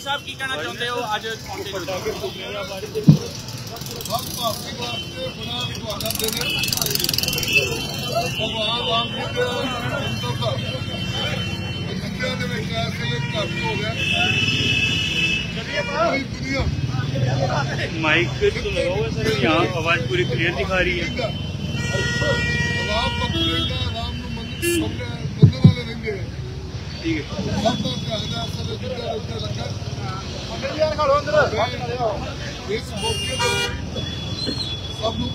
साहब की कहना चाहते हो अज माइक तो लगा हुआ सर, यहाँ आवाज पूरी क्लियर दिखा रही है। ठीक है इस मौके सब लोग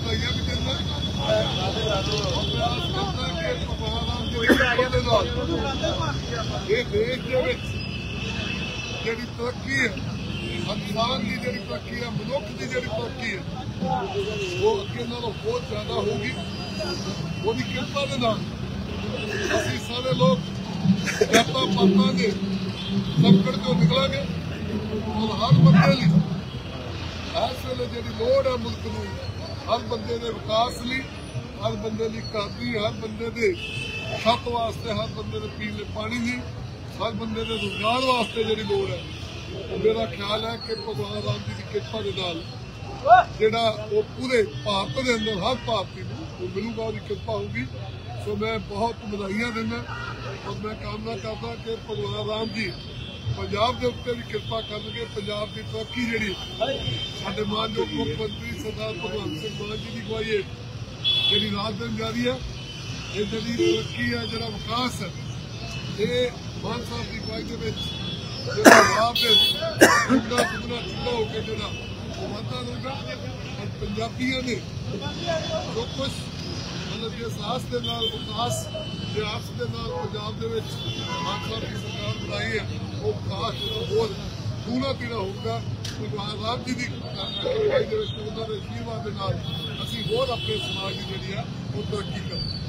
जी तरक्की है, इंसान की जी तरक्की है, मनुख की जी तरक्की है वो अगे नालों बहुत ज्यादा होगी। वो कृपा के नाल असीं सारे लोग जाता पाता के संकट चो निकलांगे और हर बंदे इस वेले जी लोड़ है मुल्क में, हर बंदे के विकास लिए, हर बंदे की घर की, हर बंदे के छत वास्ते, हर बंदे के पीने पानी की, हर बंदे के रोजगार वास्ते जी लोड़ है। मेरा ख्याल है कि भगवान राम जी की कृपा के नाल जिहड़ा वो पूरे भारत के अंदर हर भारती को मिलूगा, उसकी कृपा होगी। सो मैं बहुत बधाइयां देना और मैं कामना करता कि भगवान राम जी पंजाब के उत्ते भी कृपा करनगे। पंजाब की तरक्की जी साडे मानयोग मुख्यमंत्री सरदार भगवंत सिंह मान जी की अगवाई जी रात दिन जारी है, ये जी तरक्की है, जो विकास है, ये मान साहब की अगवाई के दुगना होकर जो वादा होगा। और पंजाबियों ने जो कुछ मतलब जिस आस के नाल विकास के आस के नाल पंजाब के मान साहब की सरकार बनाई है, वो विकास होर दूना तीना होगा। भगवान राम जी की अगवाई के आशीर्वाद के नाल असीं होर अपने समाज की जी वो तरक्की करेंगे।